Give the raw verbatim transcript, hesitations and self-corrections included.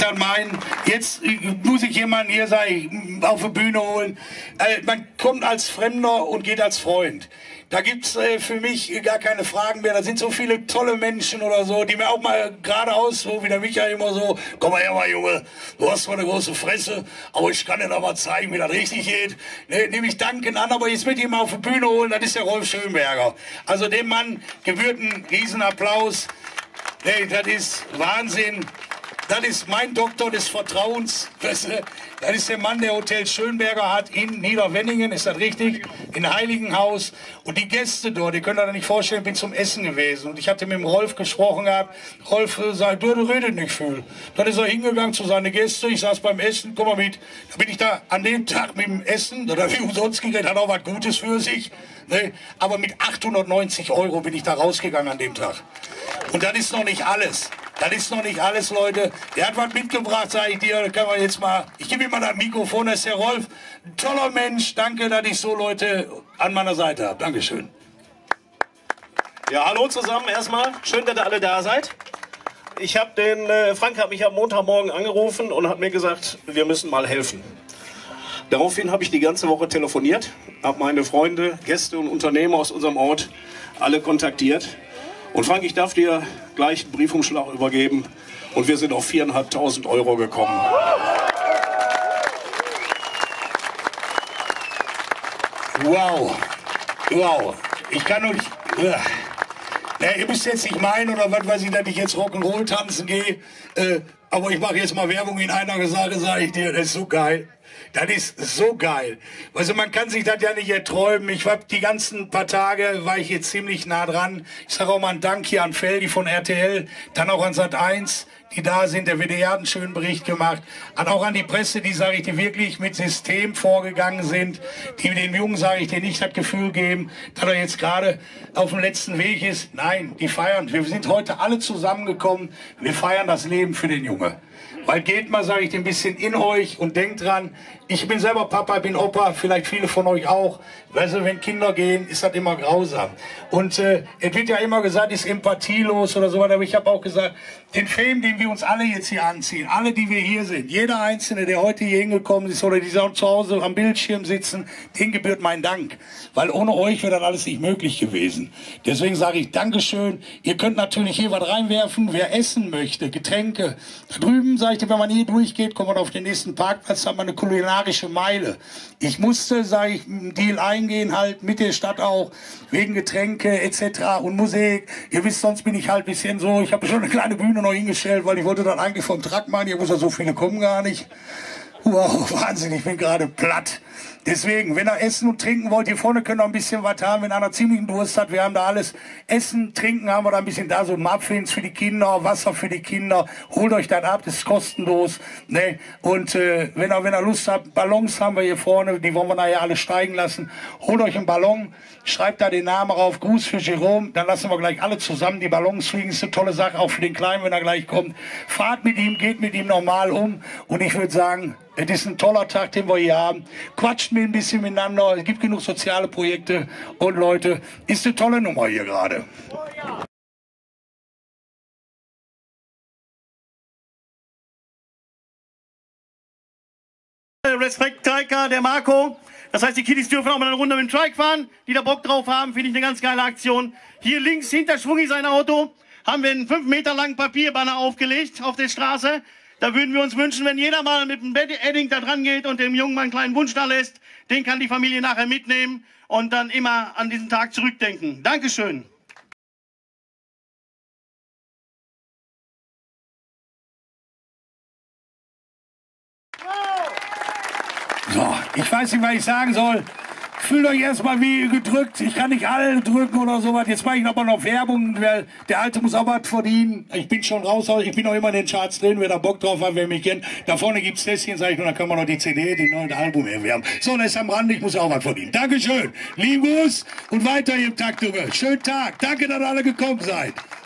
dann meinen, jetzt muss ich jemanden hier sag ich, auf die Bühne holen. Äh, man kommt als Fremder und geht als Freund. Da gibt es äh, für mich gar keine Fragen mehr. Da sind so viele tolle Menschen oder so, die mir auch mal geradeaus, so wie der Michael immer so, komm mal her, mal Junge, du hast zwar eine große Fresse, aber ich kann dir da mal zeigen, wie das richtig geht. Ne, nehme ich Danken an, aber jetzt mit ihm auf die Bühne holen, das ist der Rolf Schönberger. Also dem Mann gebührt ein Riesenapplaus. Ne, das ist Wahnsinn. Das ist mein Doktor des Vertrauens. Das, das ist der Mann, der Hotel Schönberger hat in Niederwenningen, ist das richtig? In Heiligenhaus. Und die Gäste dort, ihr könnt euch das nicht vorstellen, ich bin zum Essen gewesen. Und ich hatte mit dem Rolf gesprochen gehabt. Rolf sagt, du, du redet nicht viel. Dann ist er hingegangen zu seinen Gästen. Ich saß beim Essen, komm mal mit. Da bin ich da an dem Tag mit dem Essen, da habe ich umsonst geredet, hat auch was Gutes für sich. Ne? Aber mit achthundertneunzig Euro bin ich da rausgegangen an dem Tag. Und das ist noch nicht alles. Das ist noch nicht alles, Leute. Der hat was mitgebracht, sage ich dir. Da kann man jetzt mal. Ich gebe ihm mal das Mikrofon, das ist der Rolf. Ein toller Mensch. Danke, dass ich so Leute an meiner Seite habe. Dankeschön. Ja, hallo zusammen erstmal. Schön, dass ihr alle da seid. Ich habe den äh, Frank hat mich am Montagmorgen angerufen und hat mir gesagt, wir müssen mal helfen. Daraufhin habe ich die ganze Woche telefoniert, habe meine Freunde, Gäste und Unternehmer aus unserem Ort alle kontaktiert. Und Frank, ich darf dir gleich einen Briefumschlag übergeben und wir sind auf viertausendfünfhundert Euro gekommen. Wow, wow, ich kann nur nicht... Ja, ihr müsst jetzt nicht meinen oder was weiß ich, dass ich jetzt Rock'n'Roll tanzen gehe, äh, aber ich mache jetzt mal Werbung in einer Sache, sage ich dir, das ist so geil. Das ist so geil. Also man kann sich das ja nicht erträumen. Ich war die ganzen paar Tage, war ich jetzt ziemlich nah dran. Ich sage auch mal einen Dank hier an Feldi von R T L, dann auch an Sat eins, die da sind. Der W D R hat einen schönen Bericht gemacht. Und auch an die Presse, die, sage ich dir, wirklich mit System vorgegangen sind. Die den Jungen, sage ich dir, nicht das Gefühl geben, dass er jetzt gerade auf dem letzten Weg ist. Nein, die feiern. Wir sind heute alle zusammengekommen. Wir feiern das Leben für den Junge. Weil geht mal, sage ich dir, ein bisschen in euch und denkt dran, ich bin selber Papa, bin Opa, vielleicht viele von euch auch. Weißt du, wenn Kinder gehen, ist das immer grausam. Und äh, es wird ja immer gesagt, ist empathielos oder so weiter. Aber ich habe auch gesagt, den Film, den wir uns alle jetzt hier anziehen, alle, die wir hier sind, jeder Einzelne, der heute hier hingekommen ist oder die zu Hause am Bildschirm sitzen, den gebührt mein Dank. Weil ohne euch wäre das alles nicht möglich gewesen. Deswegen sage ich Dankeschön. Ihr könnt natürlich hier was reinwerfen, wer essen möchte, Getränke. Da drüben, sage ich dir, wenn man hier durchgeht, kommt man auf den nächsten Parkplatz, hat man eine kulinarische Meile. Ich musste, sage ich, einen Deal eingehen, halt mit der Stadt auch, wegen Getränke et cetera und Musik. Ihr wisst, sonst bin ich halt ein bisschen so, ich habe schon eine kleine Bühne noch hingestellt, weil ich wollte dann eigentlich vom Truck machen, hier muss ja so viele kommen gar nicht. Wow, Wahnsinn, ich bin gerade platt. Deswegen, wenn ihr essen und trinken wollt, hier vorne könnt ihr ein bisschen was haben, wenn einer ziemlichen Durst hat, wir haben da alles. Essen, trinken haben wir da ein bisschen da, so Muffins für die Kinder, Wasser für die Kinder. Holt euch das ab, das ist kostenlos. Ne? Und äh, wenn ihr, wenn ihr Lust habt, Ballons haben wir hier vorne, die wollen wir nachher alle steigen lassen. Holt euch einen Ballon, schreibt da den Namen rauf, Gruß für Jerome, dann lassen wir gleich alle zusammen die Ballons fliegen. Ist eine tolle Sache, auch für den Kleinen, wenn er gleich kommt. Fahrt mit ihm, geht mit ihm normal um und ich würde sagen, es ist ein toller Tag, den wir hier haben. Quatscht mir ein bisschen miteinander. Es gibt genug soziale Projekte. Und Leute, ist eine tolle Nummer hier gerade. Respekt Triker, der Marco. Das heißt, die Kiddies dürfen auch mal eine Runde mit dem Trike fahren, die da Bock drauf haben. Finde ich eine ganz geile Aktion. Hier links hinter Schwungi sein Auto haben wir einen fünf Meter langen Papierbanner aufgelegt auf der Straße. Da würden wir uns wünschen, wenn jeder mal mit dem Edding da dran geht und dem Jungen mal einen kleinen Wunsch da lässt, den kann die Familie nachher mitnehmen und dann immer an diesen Tag zurückdenken. Dankeschön. So, ich weiß nicht, was ich sagen soll. Fühlt euch erstmal wie gedrückt. Ich kann nicht alle drücken oder sowas. Jetzt mache ich aber noch Werbung, weil der Alte muss auch was verdienen. Ich bin schon raus, ich bin noch immer in den Charts drin. Wer da Bock drauf hat, wer mich kennt. Da vorne gibt's Tässchen, sag ich, und dann können wir noch die C D, die neue Album erwerben. So, das ist am Rande, ich muss auch was verdienen. Dankeschön. Lieben Gruß und weiter im Takt, Junge. Schönen Tag. Danke, dass ihr alle gekommen seid.